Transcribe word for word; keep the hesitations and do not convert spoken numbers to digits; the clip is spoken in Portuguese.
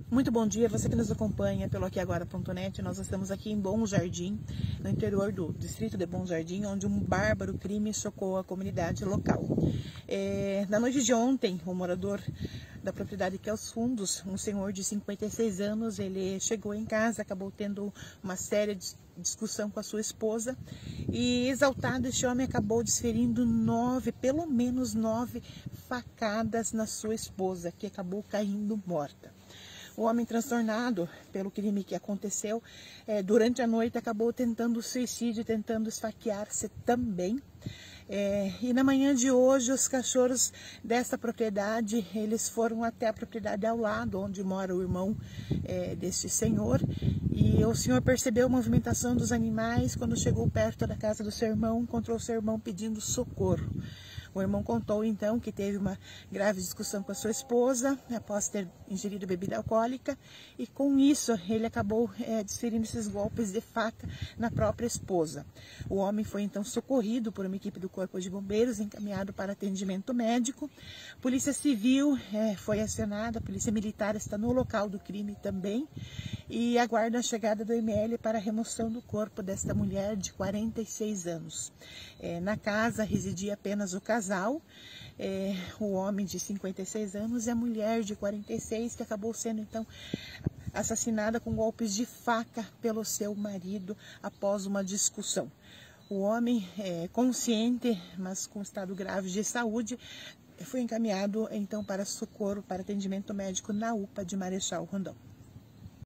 Muito bom dia, você que nos acompanha pelo aqui agora ponto net. Nós estamos aqui em Bom Jardim, no interior do distrito de Bom Jardim, onde um bárbaro crime chocou a comunidade local. É, na noite de ontem, o morador da propriedade que é os fundos, um senhor de cinquenta e seis anos, ele chegou em casa, acabou tendo uma séria discussão com a sua esposa e, exaltado, este homem acabou desferindo nove, pelo menos nove facadas na sua esposa, que acabou caindo morta. O homem, transtornado pelo crime que aconteceu, é, durante a noite acabou tentando suicídio, tentando esfaquear-se também. É, e na manhã de hoje, os cachorros dessa propriedade, eles foram até a propriedade ao lado, onde mora o irmão é, deste senhor. E o senhor percebeu a movimentação dos animais. Quando chegou perto da casa do seu irmão, encontrou o seu irmão pedindo socorro. O irmão contou então que teve uma grave discussão com a sua esposa após ter ingerido bebida alcoólica, e com isso ele acabou é, desferindo esses golpes de faca na própria esposa. O homem foi então socorrido por uma equipe do Corpo de Bombeiros, encaminhado para atendimento médico. Polícia Civil é, foi acionada, a Polícia Militar está no local do crime também e aguarda a chegada do M L para a remoção do corpo desta mulher de quarenta e seis anos. É, na casa residia apenas o casal, é, o homem de cinquenta e seis anos e a mulher de quarenta e seis, que acabou sendo então assassinada com golpes de faca pelo seu marido após uma discussão. O homem, é, consciente, mas com estado grave de saúde, foi encaminhado então para socorro, para atendimento médico na U P A de Marechal Rondon.